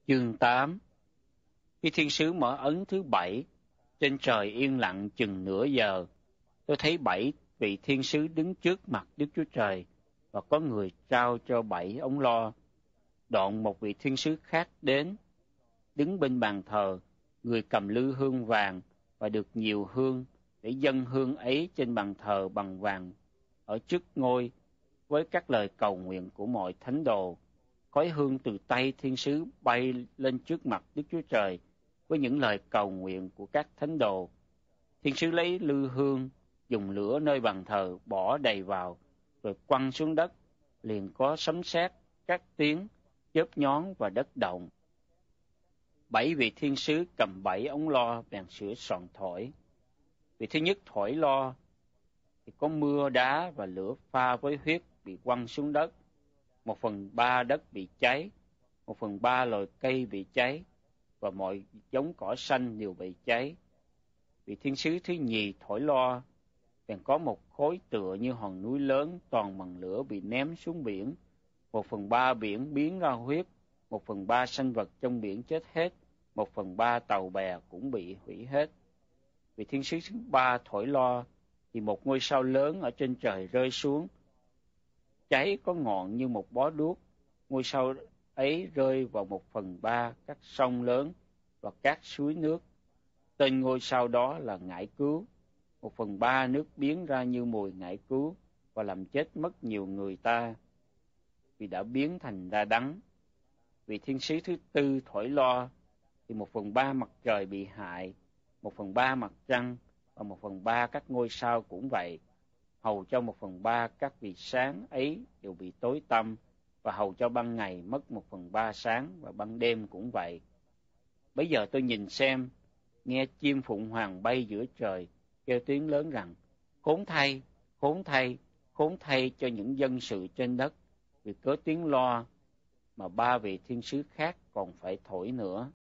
Chương 8. Khi thiên sứ mở ấn thứ 7, trên trời yên lặng chừng nửa giờ. Tôi thấy 7 vị thiên sứ đứng trước mặt Đức Chúa Trời, và có người trao cho 7 ống loa. Đoạn một vị thiên sứ khác đến, đứng bên bàn thờ, người cầm lư hương vàng và được nhiều hương, để dâng hương ấy trên bàn thờ bằng vàng ở trước ngôi, với các lời cầu nguyện của mọi thánh đồ. Khói hương từ tay thiên sứ bay lên trước mặt Đức Chúa Trời với những lời cầu nguyện của các thánh đồ. Thiên sứ lấy lư hương, dùng lửa nơi bàn thờ bỏ đầy vào, rồi quăng xuống đất. Liền có sấm sét, các tiếng chớp nhón và đất động. 7 vị thiên sứ cầm 7 ống loa bèn sửa soạn thổi. Vị thứ nhất thổi loa thì có mưa đá và lửa pha với huyết bị quăng xuống đất. 1/3 đất bị cháy, 1/3 loài cây bị cháy, và mọi giống cỏ xanh đều bị cháy. Vị thiên sứ thứ nhì thổi loa, bèn có một khối tựa như hòn núi lớn toàn bằng lửa bị ném xuống biển. 1/3 biển biến ra huyết, 1/3 sinh vật trong biển chết hết, 1/3 tàu bè cũng bị hủy hết. Vị thiên sứ thứ ba thổi loa, thì một ngôi sao lớn ở trên trời rơi xuống, cháy có ngọn như một bó đuốc. Ngôi sao ấy rơi vào 1/3 các sông lớn và các suối nước. Tên ngôi sao đó là ngải cứu. 1/3 nước biến ra như mùi ngải cứu và làm chết mất nhiều người ta, vì đã biến thành ra đắng. Vị thiên sứ thứ tư thổi loa, thì 1/3 mặt trời bị hại, 1/3 mặt trăng và 1/3 các ngôi sao cũng vậy. Hầu cho 1/3 các vì sáng ấy đều bị tối tăm, và hầu cho ban ngày mất 1/3 sáng, và ban đêm cũng vậy. Bây giờ tôi nhìn xem, nghe chim phụng hoàng bay giữa trời, kêu tiếng lớn rằng: khốn thay, khốn thay, khốn thay cho những dân sự trên đất, vì cớ tiếng loa mà 3 vị thiên sứ khác còn phải thổi nữa.